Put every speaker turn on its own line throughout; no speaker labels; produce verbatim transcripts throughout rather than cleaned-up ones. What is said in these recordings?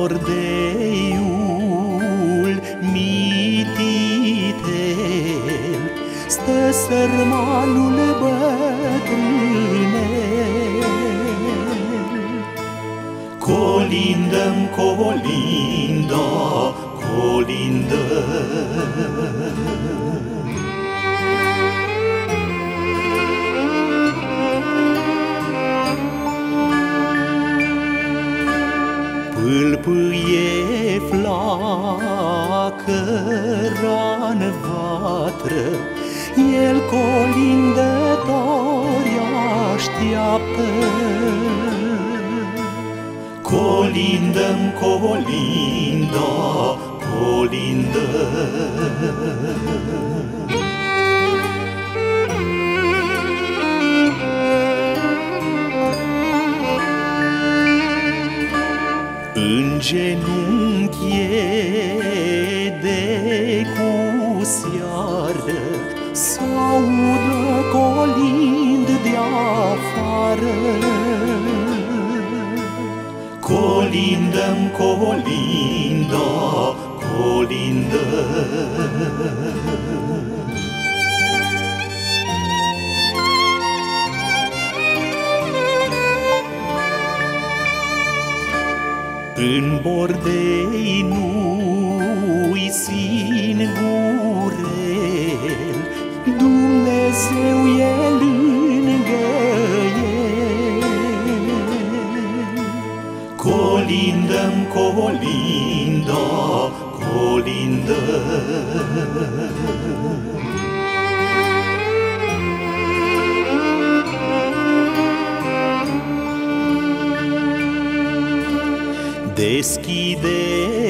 bordeiul mititel stă sărmanul bătrânel. Colindăm, colinda, colindăm. Pâlpâie flacăra-n vatră, el colindători așteaptă. Colindăm, colinda, colindăm. În genunchi e de cu seară, s-audă colind de-afară. Colindăm, colinda, colindăm. În bordei nu-i singurel, Dumnezeu e lângă el. Colindăm, colinda, colindăm. Deschide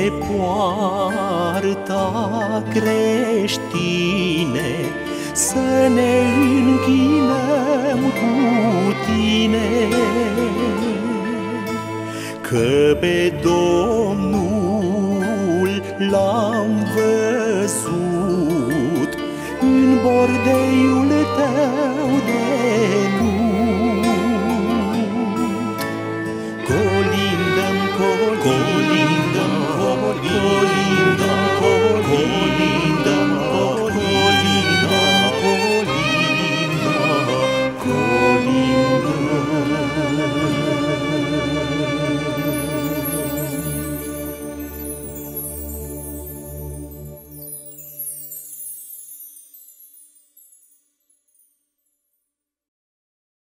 poarta, creștine, să ne închinăm cu tine, că pe Domnul l-am văzut în bordeiul tău de